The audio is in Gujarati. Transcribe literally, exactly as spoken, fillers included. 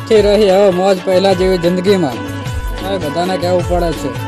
નથી રહી હવે મોજ પહેલા જેવી જિંદગીમાં. હવે બધાને કહેવું પડે છે.